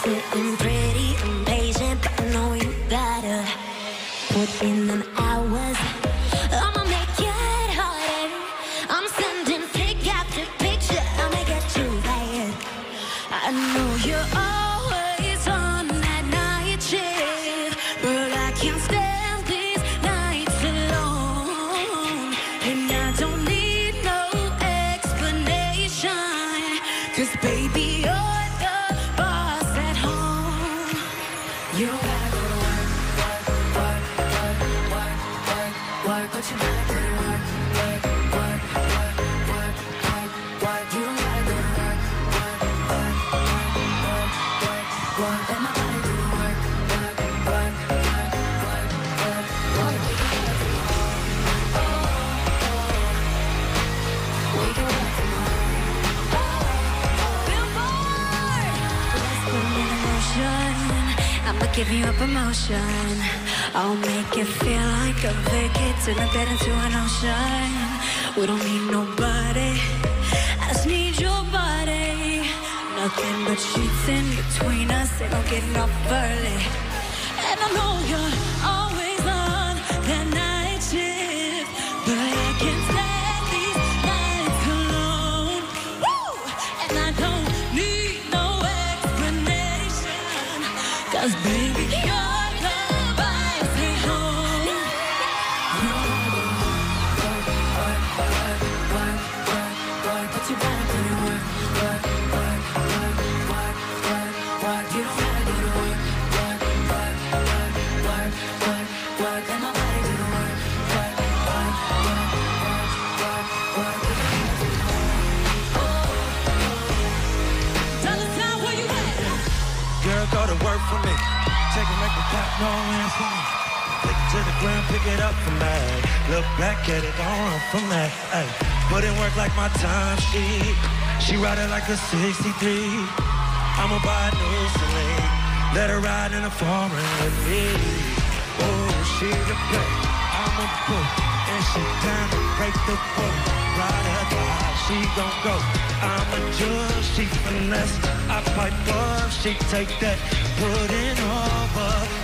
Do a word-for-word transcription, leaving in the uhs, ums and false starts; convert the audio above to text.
sitting pretty impatient, but I know you gotta put in them hours. I'ma make it harder. I'm sending pic after picture. I'ma get you there. I know you're always on that night shift, but I can't stand these nights alone. And I don't need no explanation, 'cause baby, you're the boss at home. You don't gotta go to work, work, work, work, work, work, work, but you gotta go to work, work, work, work, work, work, work. You don't gotta go to work, work, work, work, work, work, work. Let my body do the work, work, work, work, work, work, work. We can work from home, oh, oh. We can work from home, oh, oh. Billboard! Let's put me in motion. I'ma give you a promotion. I'll make it feel like a ticket to the bed into an ocean. We don't need nobody, I just need your body. Nothing but sheets in between us, they don't get enough early. And I know you're always on that night shift, but I can't stand these nights alone. Woo! And I don't need no explanation, 'cause baby, you're the boss at home. You don't gotta go to work, work, work, work, work, work, but you gotta put in work, work, work, work, work, work, work. You don't gotta go to work, work, work, work, work, work, work. Let my body do the work, work, work, work, work, work, work. Dollar Sign, where you at? Girl, go to work for me. Take a make the clap, no answer. Take it to the ground, pick it up from that. Look back at it, don't run from that. Ay, put in work like my time sheet. She ride it like a sixty-three. I'ma buy a new Celine. Let her ride in the foreign with me. Oh, she's a play, I'm a book. And she down to break the book. Ride her drive, she gon' go. I'm a judge, she finesse. I pipe up, she take that. Put it over.